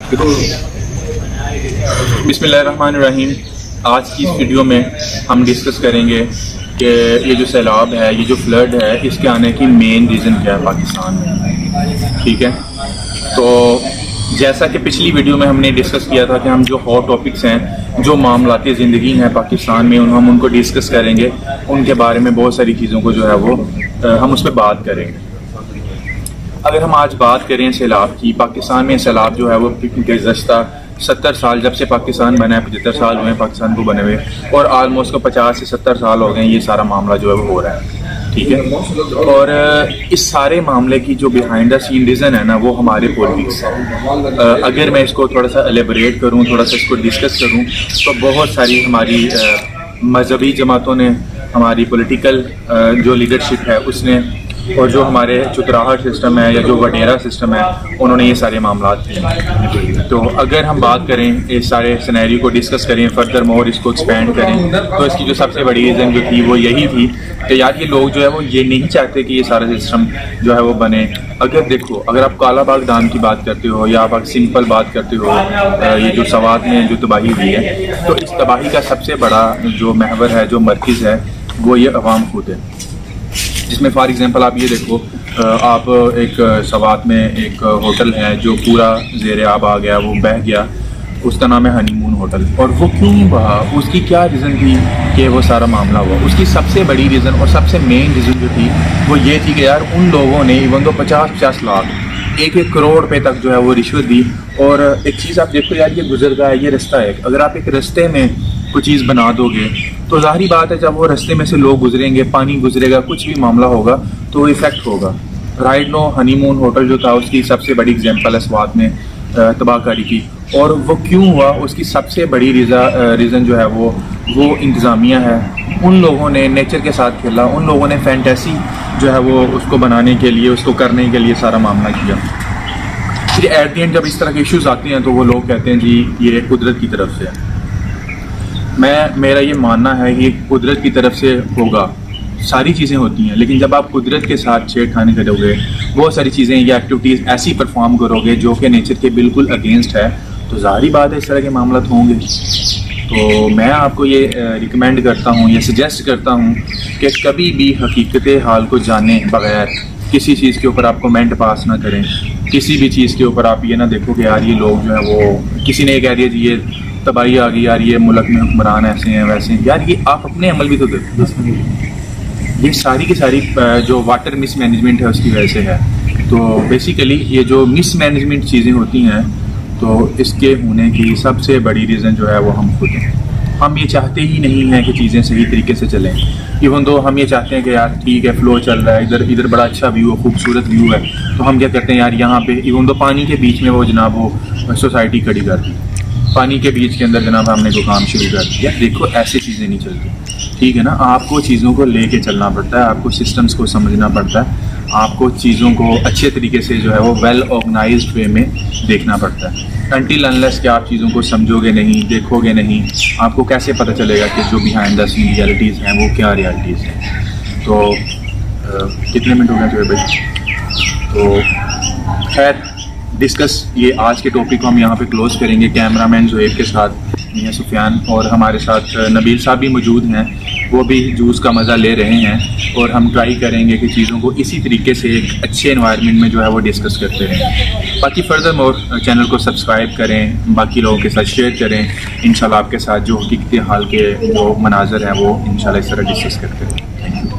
बिस्मिल्लाहिर्रहमानिर्रहीम। आज की इस वीडियो में हम डिस्कस करेंगे कि ये जो सैलाब है, ये जो फ्लड है, इसके आने की मेन रीज़न क्या है पाकिस्तान में। ठीक है, तो जैसा कि पिछली वीडियो में हमने डिस्कस किया था कि हम जो हॉट टॉपिक्स हैं, जो मामलाती ज़िंदगी हैं पाकिस्तान में, हम उनको डिस्कस करेंगे। उनके बारे में बहुत सारी चीज़ों को जो है वो हम उस पर बात करेंगे। अगर हम आज बात करें सैलाब की, पाकिस्तान में सैलाब जो है वो गुज़श्ता 70 साल, जब से पाकिस्तान बना है 75 साल हुए पाकिस्तान को बने हुए, और ऑलमोस्ट को 50 से 70 साल हो गए ये सारा मामला जो है वो हो रहा है। ठीक है, और इस सारे मामले की जो बिहाइंड द सीन रीज़न है ना, वो हमारे पॉलिटिक्स है। अगर मैं इसको थोड़ा सा एलेबरेट करूँ, थोड़ा सा इसको डिस्कस करूँ, तो बहुत सारी हमारी मजहबी जमातों ने, हमारी पॉलिटिकल जो लीडरशिप है उसने, और जो हमारे चुतराहट सिस्टम है या जो वडेरा सिस्टम है, उन्होंने ये सारे मामला किए। तो अगर हम बात करें इस सारे सिनेरियो को डिस्कस करें, फर्दर मोर इसको एक्सपेंड करें, तो इसकी जो सबसे बड़ी रीज़न जो थी वो यही थी कि यार ये लोग जो है वो ये नहीं चाहते कि ये सारा सिस्टम जो है वो बने। अगर देखो, अगर आप काला बाग डैम की बात करते हो या आप सिंपल बात करते हो, ये जो सवात में जो तबाही हुई है, तो इस तबाही का सबसे बड़ा जो महवर है, जो मरकज़ है, वो ये अवाम खुद है। जिसमें फॉर एग्जांपल आप ये देखो, आप एक सवात में एक होटल है जो पूरा ज़ेरे आब आ गया, वो बह गया, उसका नाम है हनीमून होटल। और वो क्यों बहा, उसकी क्या रीज़न थी कि वो सारा मामला हुआ? उसकी सबसे बड़ी रीज़न और सबसे मेन रीज़न जो थी वो ये थी कि यार उन लोगों ने इवन तो 50-50 लाख, 1-1 करोड़ रुपए तक जो है वो रिश्वत दी। और एक चीज़ आप देखो यार, ये गुजर रहा है, ये रास्ता है, अगर आप एक रास्ते में कोई चीज़ बना दोगे तो जाहिर बात है जब वो रास्ते में से लोग गुजरेंगे, पानी गुजरेगा, कुछ भी मामला होगा तो इफेक्ट होगा। राइट नो हनीमून होटल जो था उसकी सबसे बड़ी एग्जांपल है स्वात में तबाहकारी की। और वो क्यों हुआ, उसकी सबसे बड़ी रीज़न जो है वो इंतज़ामिया है। उन लोगों ने नेचर के साथ खेला, उन लोगों ने फैंटेसी जो है वो उसको बनाने के लिए, उसको करने के लिए सारा मामला किया। फिर एट द एंड जब इस तरह के इश्यूज आते हैं तो वो लोग कहते हैं जी ये कुदरत की तरफ से है। मेरा ये मानना है कि कुदरत की तरफ से होगा, सारी चीज़ें होती हैं, लेकिन जब आप कुदरत के साथ छेड़खानी करोगे, बहुत सारी चीज़ें या एक्टिविटीज़ ऐसी परफॉर्म करोगे जो कि नेचर के बिल्कुल अगेंस्ट है, तो जाहिर बात है इस तरह के मामला होंगे। तो मैं आपको ये रिकमेंड करता हूँ, ये सजेस्ट करता हूँ कि कभी भी हकीकत हाल को जाने बगैर किसी चीज़ के ऊपर आप कमेंट पास ना करें। किसी भी चीज़ के ऊपर आप ये ना देखो कि यार ये लोग जो है वो, किसी ने कह दिया जी ये तबाही आ गई, यार ये मुल्क में हुक्मरान ऐसे हैं वैसे हैं, यार ये आप अपने अमल भी तो देखो। ये सारी की सारी जो वाटर मिसमैनेजमेंट है उसकी वजह से है। तो बेसिकली ये जो मिसमैनेजमेंट चीज़ें होती हैं, तो इसके होने की सबसे बड़ी रीज़न जो है वो हम खुद हैं। हम ये चाहते ही नहीं हैं कि चीज़ें सही तरीके से चलें। इवन दो हम ये चाहते हैं कि यार ठीक है फ्लो चल रहा है, इधर बड़ा अच्छा व्यू है, खूबसूरत व्यू है, तो हम क्या करते हैं यार यहाँ पे इवन दो पानी के बीच में वो जनाब वो सोसाइटी खड़ी कर दी, पानी के बीच के अंदर जनाब हमने कोई काम शुरू कर दिया। देखो ऐसी चीज़ें नहीं चलती, ठीक है ना। आपको चीज़ों को लेके चलना पड़ता है, आपको सिस्टम्स को समझना पड़ता है, आपको चीज़ों को अच्छे तरीके से जो है वो वेल ऑर्गेनाइज्ड वे में देखना पड़ता है। अनटिल अनलेस कि आप चीज़ों को समझोगे नहीं, देखोगे नहीं, आपको कैसे पता चलेगा कि जो बिहाइंड द सीन रियलिटीज़ हैं वो क्या रियलिटीज़ हैं। तो कितने मिनट हो गए जो भाई? तो खैर डिस्कस ये आज के टॉपिक को हम यहाँ पे क्लोज करेंगे। कैमरामैन जोएब के साथ मियां सुफियान और हमारे साथ नबील साहब भी मौजूद हैं, वो भी जूस का मज़ा ले रहे हैं, और हम ट्राई करेंगे कि चीज़ों को इसी तरीके से एक अच्छे एनवायरनमेंट में जो है वो डिस्कस करते रहें। बाकी फर्दर मोर चैनल को सब्सक्राइब करें, बाकी लोगों के साथ शेयर करें। इंशाल्लाह आपके साथ जो हकीकत हाल के जो मनाजर हैं वो इंशाल्लाह इस तरह डिस्कस करते रहें। Thank you.